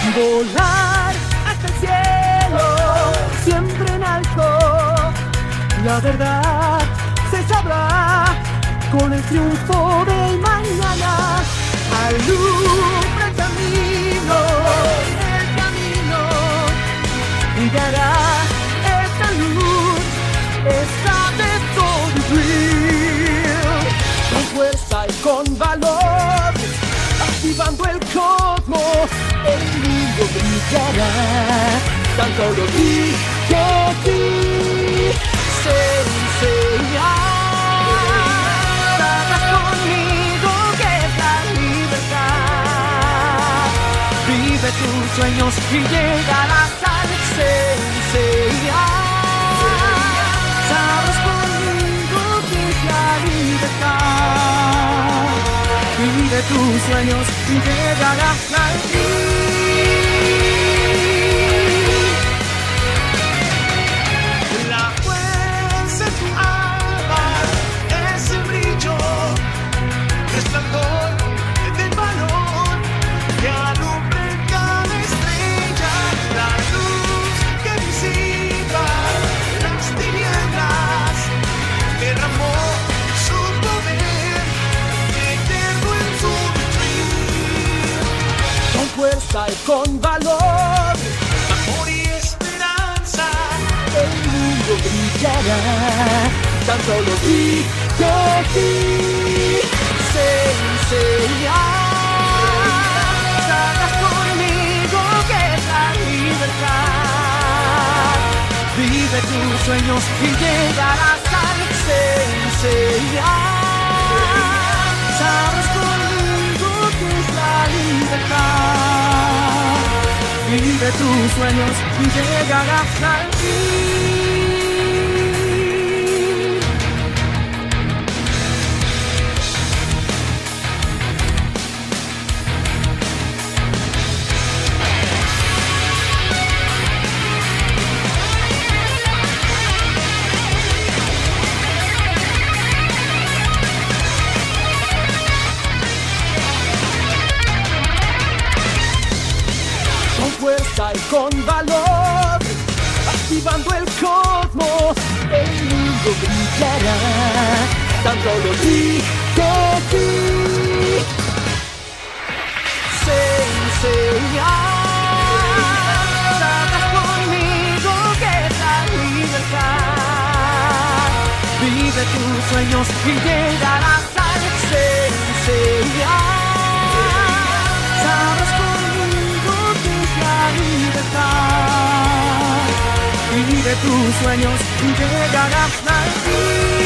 Volar hasta el cielo, siempre en alto. La verdad se sabrá con el triunfo del mañana. Alumbra el camino, brillará esta luz, esta de todo real. Con fuerza y con valor, activando el cosmos, el mundo brillará. Tan solo digo ti, Sabrás conmigo que es la libertad. Vive tus sueños y llegarás al Senseiya. Sabrás conmigo que es la libertad. Vive tus sueños y llegarás al fin. La fuerza en tu alma es el brillo, resplandor del valor que alumbra en cada estrella. La luz que disipa las tinieblas derramó su poder eterno en su retreat. Con fuerza y con valor, Amor y esperanza, el mundo brillará. Tan solo digo ti, Senseiya. Sabrás conmigo que es la libertad. Vive tus sueños y llegarás al Senseiya. Sabrás conmigo que es la libertad. Vive tus sueños y llegarás al fin. Con fuerza y con valor, activando el cosmos, el mundo brillará. Tan solo digo ti, Senseiya. Sabrás conmigo que es la libertad. Vive tus sueños y llegarás al Senseiya. Sabrás conmigo que es la libertad. Vive tus sueños y llegarás al fin.